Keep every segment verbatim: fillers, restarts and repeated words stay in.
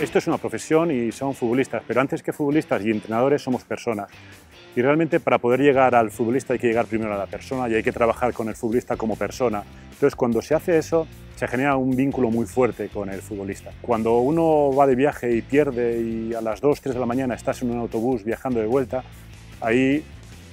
Esto es una profesión y son futbolistas, pero antes que futbolistas y entrenadores somos personas. Y realmente para poder llegar al futbolista hay que llegar primero a la persona y hay que trabajar con el futbolista como persona. Entonces cuando se hace eso se genera un vínculo muy fuerte con el futbolista. Cuando uno va de viaje y pierde y a las dos, tres de la mañana estás en un autobús viajando de vuelta, ahí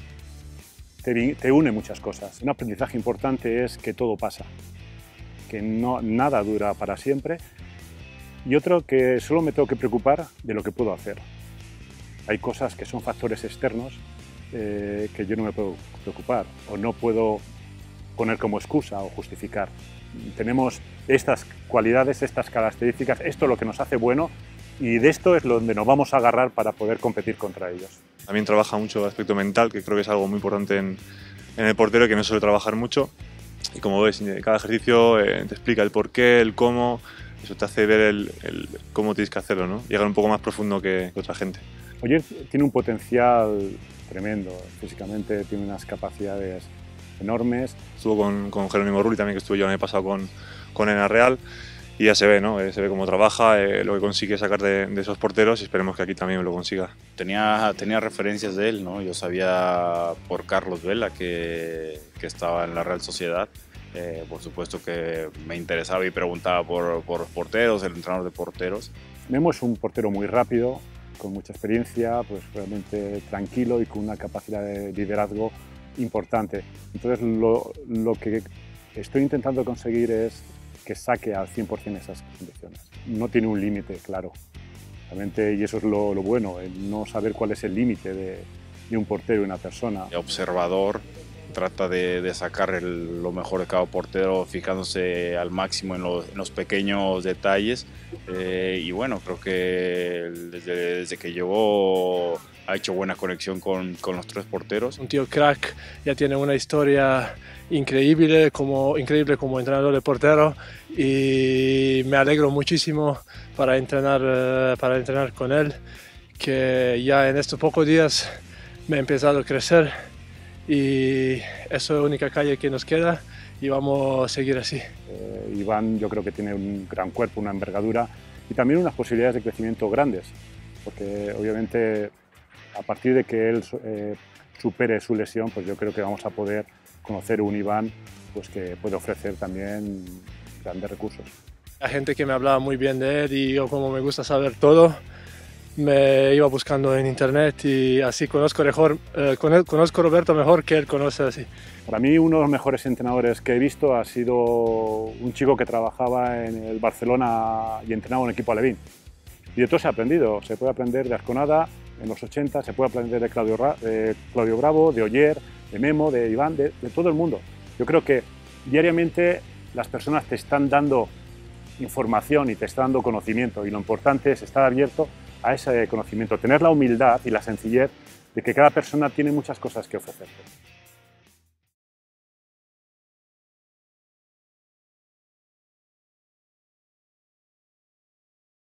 te, te une muchas cosas. Un aprendizaje importante es que todo pasa, que no, nada dura para siempre. Y otro, que solo me tengo que preocupar de lo que puedo hacer. Hay cosas que son factores externos eh, que yo no me puedo preocupar o no puedo poner como excusa o justificar. Tenemos estas cualidades, estas características, esto es lo que nos hace bueno y de esto es donde nos vamos a agarrar para poder competir contra ellos. También trabaja mucho el aspecto mental, que creo que es algo muy importante en, en el portero, que no suele trabajar mucho. Y como ves, cada ejercicio eh, te explica el porqué, el cómo, eso te hace ver el, el cómo tienes que hacerlo, ¿no? Llegar un poco más profundo que, que otra gente. Oyer tiene un potencial tremendo, físicamente tiene unas capacidades enormes. Estuvo con, con Jerónimo Rulli también, que estuve yo el año pasado con, con Ena Real, y ya se ve, ¿no? Eh, se ve cómo trabaja, eh, lo que consigue sacar de, de esos porteros y esperemos que aquí también lo consiga. Tenía, tenía referencias de él, ¿no? Yo sabía por Carlos Vela que, que estaba en la Real Sociedad. Eh, por supuesto que me interesaba y preguntaba por, por los porteros, el entrenador de porteros. Memo es un portero muy rápido, con mucha experiencia, pues realmente tranquilo y con una capacidad de liderazgo importante. Entonces lo, lo que estoy intentando conseguir es que saque al cien por cien esas condiciones. No tiene un límite claro, realmente, y eso es lo, lo bueno, el no saber cuál es el límite de, de un portero y una persona. El observador trata de, de sacar el, lo mejor de cada portero, fijándose al máximo en los, en los pequeños detalles. Eh, y bueno, creo que desde, desde que llegó ha hecho buena conexión con, con los tres porteros. Un tío crack, ya tiene una historia increíble como, increíble como entrenador de portero y me alegro muchísimo para entrenar, para entrenar con él, que ya en estos pocos días me ha empezado a crecer y eso es la única calle que nos queda y vamos a seguir así. Eh, Iván yo creo que tiene un gran cuerpo, una envergadura y también unas posibilidades de crecimiento grandes, porque obviamente a partir de que él eh, supere su lesión, pues yo creo que vamos a poder conocer un Iván pues, que puede ofrecer también grandes recursos. La gente que me hablaba muy bien de él y yo, como me gusta saber todo, me iba buscando en internet y así conozco, mejor, eh, conozco a Roberto mejor que él conoce así. Para mí uno de los mejores entrenadores que he visto ha sido un chico que trabajaba en el Barcelona y entrenaba un equipo alevín. Y de todo se ha aprendido, se puede aprender de Azconada en los ochenta, se puede aprender de Claudio, de Claudio Bravo, de Oyer, de Memo, de Iván, de, de todo el mundo. Yo creo que diariamente las personas te están dando información y te están dando conocimiento y lo importante es estar abierto a ese conocimiento, tener la humildad y la sencillez de que cada persona tiene muchas cosas que ofrecerte.